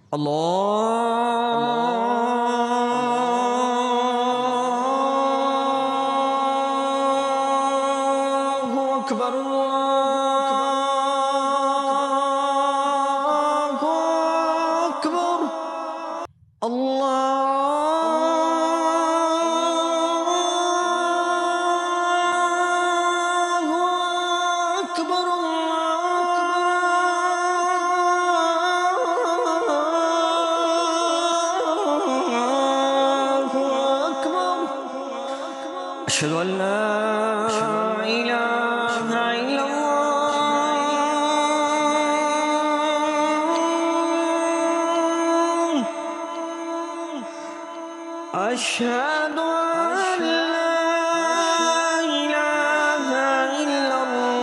اللہ اکبر اللہ اکبر أشهد أن لا إله إلا الله أشهد أن لا إله إلا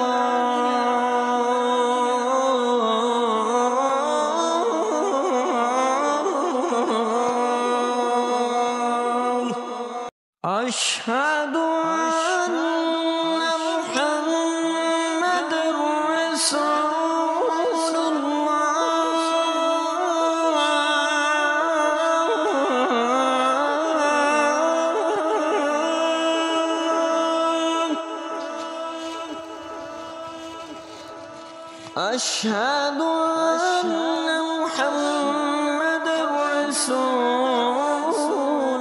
الله أشهد أن محمد رسول الله أشهد أن محمد رسول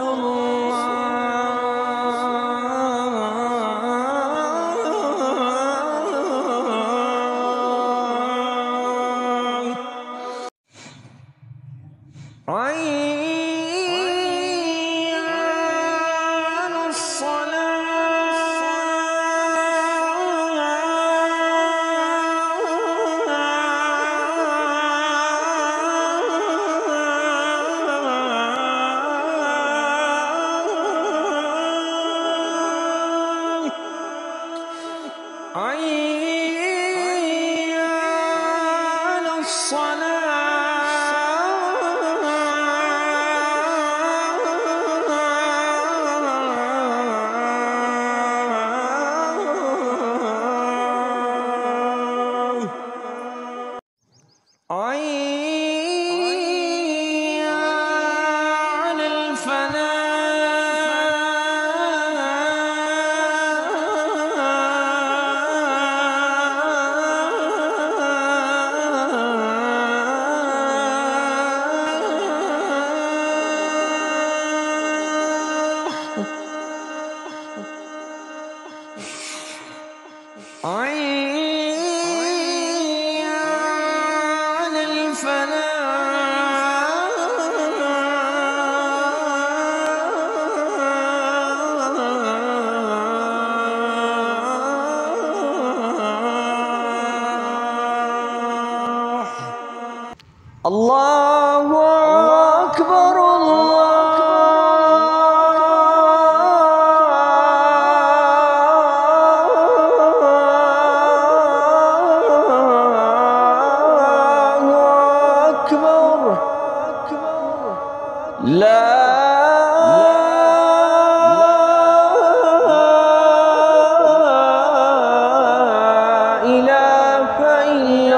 الله أكبر الله أكبر لا إله إلا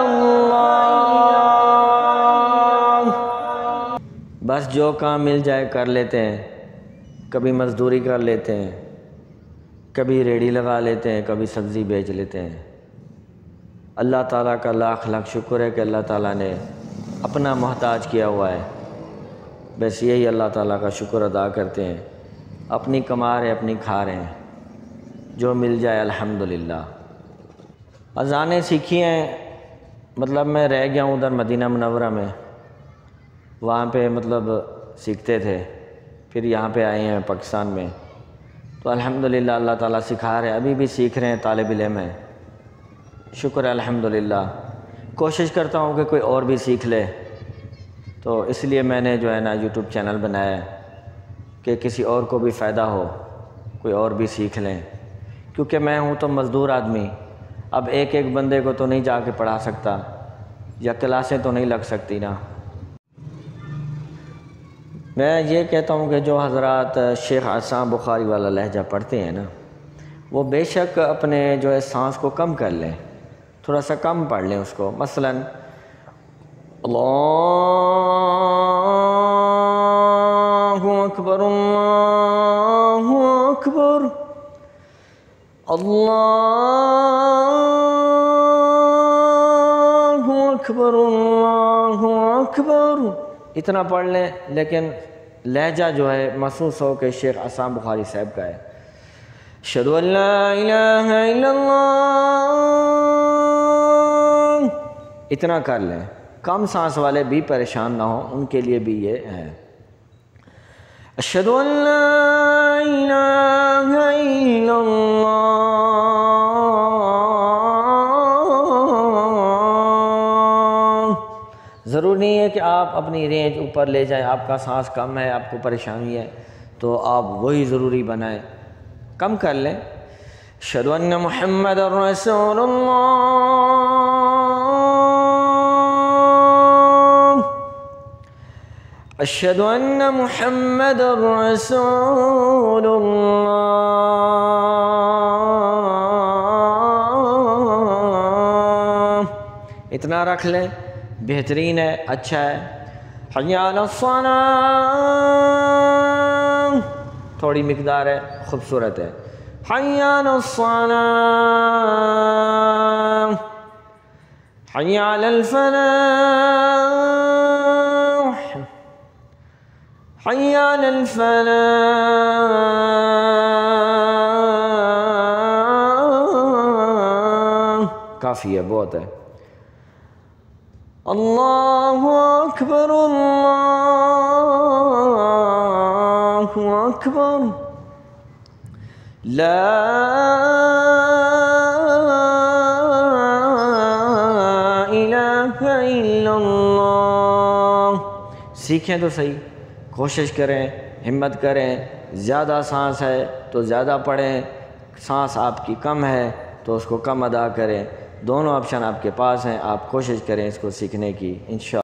الله بس جو کام مل جائے کر لیتے ہیں، کبھی مزدوری کر لیتے ہیں، کبھی ریڑھی لگا لیتے ہیں، کبھی سبزی بیچ لیتے ہیں۔ اللہ تعالیٰ کا لاکھ لاکھ شکر ہے کہ اللہ تعالیٰ نے اپنا محتاج کیا ہوا ہے، بس یہی اللہ تعالیٰ کا شکر ادا کرتے ہیں۔ اپنی کما رہے اپنی کھا رہے ہیں، جو مل جائے الحمدللہ۔ اذانیں سیکھی ہیں، مطلب میں رہ گیا ہوں ادھر مدینہ منورہ میں، وہاں پہ مطلب سیکھتے تھے، پھر یہاں پہ آئے ہیں پاکستان میں، تو الحمدللہ اللہ تعالیٰ سکھا رہے ہیں، ابھی بھی سیکھ رہے ہیں، طالب علم ہیں، شکر ہے الحمدللہ۔ کوشش کرتا ہوں کہ کوئی اور بھی سیکھ لے، تو اس لیے میں نے جو ہے نا یوٹیوب چینل بنایا ہے کہ کسی اور کو بھی فائدہ ہو، کوئی اور بھی سیکھ لیں، کیونکہ میں ہوں تو مزدور آدمی، اب ایک ایک بندے کو تو نہیں جا کے پڑھا سکتا، یا کلاسیں تو نہیں لگ سکتی نا۔ میں یہ کہتا ہوں کہ جو حضرات شیخ عصام بخاری والا لہجہ پڑھتے ہیں نا، وہ بے شک اپنے جو ہے سانس کو کم کر لیں، تھوڑا سا کم پڑھ لیں اس کو، مثلاً اللہ اللہ اکبر اللہ اکبر، اتنا پڑھ لیں، لیکن لہجہ جو ہے محسوس ہو کہ شیخ عصام بخاری صاحب کا ہے۔ اشہدو ان لا الہ الا اللہ، اتنا کر لیں۔ کم سانس والے بھی پریشان نہ ہوں، ان کے لیے بھی یہ ہے۔ اشہدو ان لا الہ الا اللہ۔ ضرور نہیں ہے کہ آپ اپنی رینج اوپر لے جائیں، آپ کا سانس کم ہے، آپ کو پریشانی ہے تو آپ وہی ضروری بنائیں، کم کر لیں۔ اشہدو ان محمد رسول اللہ، اشہدو ان محمد رسول اللہ، اتنا رکھ لیں، بہترین ہے، اچھا ہے۔ حی علی الصلاۃ، تھوڑی مقدار ہے، خوبصورت ہے۔ حی علی الصلاۃ، حی علی الفلاح، حی علی الفلاح، کافی ہے، بہت ہے۔ اللہ اکبر اللہ اکبر، لا الہ الا اللہ۔ سیکھیں تو صحیح، کوشش کریں، ہمت کریں۔ زیادہ سانس ہے تو زیادہ پڑھیں، سانس آپ کی کم ہے تو اس کو کم ادا کریں۔ دونوں آپشن آپ کے پاس ہیں، آپ کوشش کریں اس کو سیکھنے کی، انشاءاللہ۔